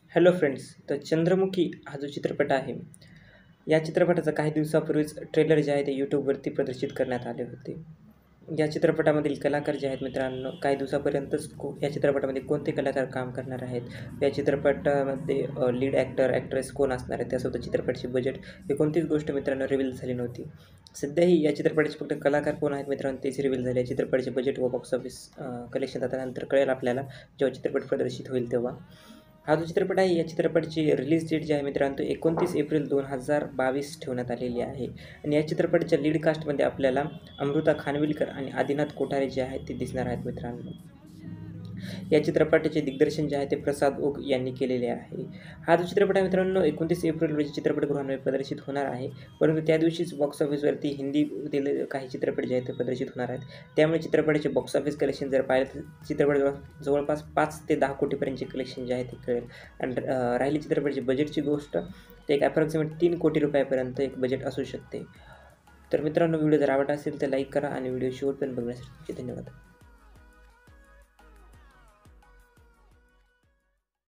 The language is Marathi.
हॅलो फ्रेंड्स, तर चंद्रमुखी हा जो चित्रपट आहे, या चित्रपटाचा काही दिवसापूर्वीच ट्रेलर जे आहे ते यूट्यूबवरती प्रदर्शित करण्यात आले होते. या चित्रपटामधील कलाकार जे आहेत मित्रांनो, काही दिवसापर्यंतच या चित्रपटामध्ये कोणते कलाकार काम करणार आहेत, या चित्रपटामध्ये लीड ॲक्टर, ॲक्ट्रेस कोण असणार आहे, त्यासोबत चित्रपटाचे बजेट हे कोणतीच गोष्ट मित्रांनो रिव्हील झाली नव्हती. सध्याही या चित्रपटाचे फक्त कलाकार कोण आहेत मित्रांनो तेच रिव्हील झाले. चित्रपटाचे बजेट व बॉक्स ऑफिस कलेक्शन आता नंतर कळेल आपल्याला, जेव्हा चित्रपट प्रदर्शित होईल तेव्हा. हा जो चित्रपट आहे, या चित्रपटाची रिलीज डेट जी आहे मित्रांनो, तो 29 एप्रिल 2022 ठेवण्यात आलेली आहे. आणि या चित्रपटाच्या लीड कास्टमध्ये आपल्याला अमृता खानविलकर आणि आदिनाथ कोठारे जे आहेत ते दिसणार आहेत मित्रांनो. या चित्रपटाचे दिग्दर्शन जे आहे ते प्रसाद ओक यांनी केलेले आहे. हा जो चित्रपट आहे मित्रांनो 29 एप्रिल रोजी चित्रपटगृहांमध्ये प्रदर्शित होणार आहे. परंतु त्या दिवशीच बॉक्स ऑफिसवरती हिंदीतील काही चित्रपट जे आहेत ते प्रदर्शित होणार आहेत. त्यामुळे चित्रपटाचे बॉक्स ऑफिस कलेक्शन जर पाहिलं तर चित्रपट जवळपास 5 ते 10 कोटीपर्यंतचे कलेक्शन जे आहे ते कळेल. आणि राहिली चित्रपटाची बजेटची गोष्ट तर एक ॲप्रॉक्सिमेट 3 कोटी रुपयापर्यंत एक बजेट असू शकते. तर मित्रांनो, व्हिडिओ जर आवडला असेल तर लाईक करा आणि व्हिडिओ शेवटपर्यंत बघण्यासाठी धन्यवाद.